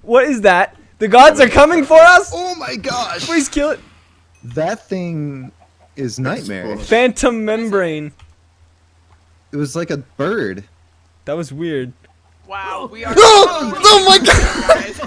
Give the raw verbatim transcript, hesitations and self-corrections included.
What is that? The gods are coming for us? Oh my gosh! Please kill it. That thing is nightmare. Phantom membrane. It was like a bird. That was weird. Wow, we are. Oh, oh my god!